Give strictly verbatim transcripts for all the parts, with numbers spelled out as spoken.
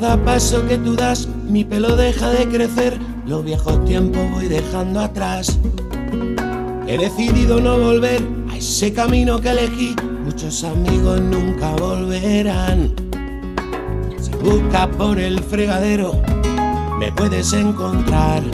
cada paso que tú das, mi pelo deja de crecer, los viejos tiempos voy dejando atrás. He decidido no volver a ese camino que elegí, muchos amigos nunca volverán. Si buscas por el fregadero, me puedes encontrar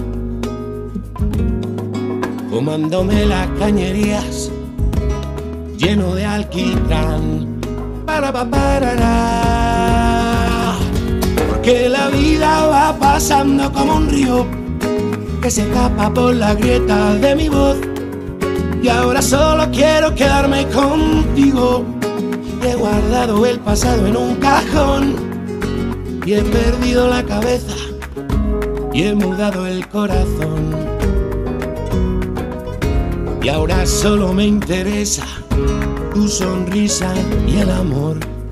fumándome las cañerías, lleno de alquitrán. Para, para, para, porque la vida va pasando como un río que se escapa por la grieta de mi voz. Y ahora solo quiero quedarme contigo. He guardado el pasado en un cajón y he perdido la cabeza y he mudado el corazón. Y ahora solo me interesa tu sonrisa y el amor.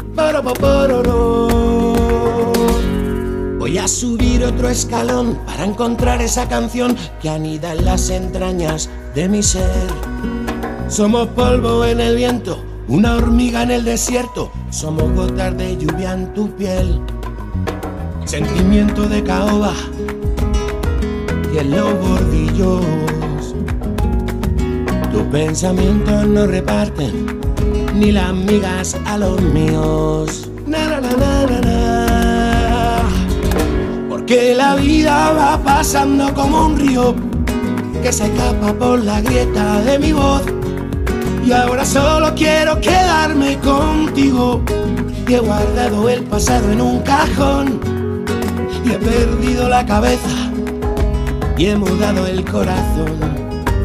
Voy a subir otro escalón para encontrar esa canción que anida en las entrañas de mi ser. Somos polvo en el viento, una hormiga en el desierto, somos gotas de lluvia en tu piel, sentimiento de caoba y en los bordillos. Tus pensamientos no reparten ni las migas a los míos. Na, na, na, na, na, na. Porque la vida va pasando como un río que se escapa por la grieta de mi voz. Y ahora solo quiero quedarme contigo. Y he guardado el pasado en un cajón y he perdido la cabeza y he mudado el corazón.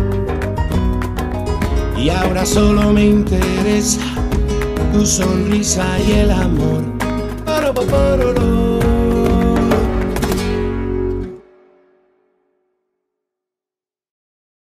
Y ahora solo me interesa tu sonrisa y el amor.